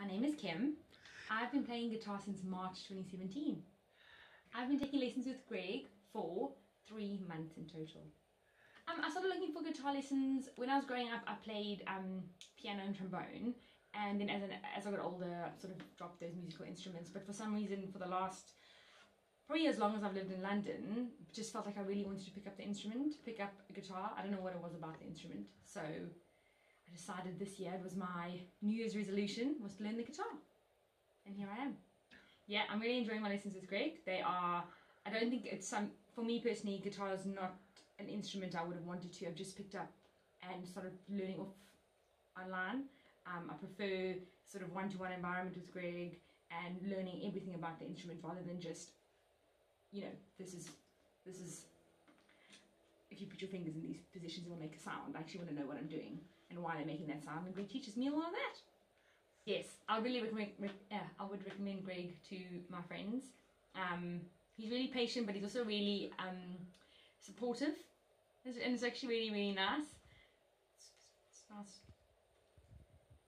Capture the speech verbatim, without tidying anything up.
My name is Kim. I've been playing guitar since March twenty seventeen. I've been taking lessons with Greg for three months in total. Um, I started looking for guitar lessons when I was growing up. I played um, piano and trombone, and then as, an, as I got older I sort of dropped those musical instruments, but for some reason for the last probably as long as I've lived in London, just felt like I really wanted to pick up the instrument, pick up a guitar. I don't know what it was about the instrument, so I decided this year, it was my New Year's resolution, was to learn the guitar. And here I am. Yeah, I'm really enjoying my lessons with Greg. They are, I don't think it's some, for me personally, guitar is not an instrument I would have wanted to have just picked up and started learning off online. Um, I prefer sort of one-to-one environment with Greg and learning everything about the instrument rather than just, you know, this is, this is, if you put your fingers in these positions, it will make a sound. I actually want to know what I'm doing and why they're making that sound, and Greg teaches me all of that. Yes, I really recommend, yeah, I would recommend Greg to my friends. Um, he's really patient, but he's also really um, supportive, and it's actually really, really nice. It's, it's nice.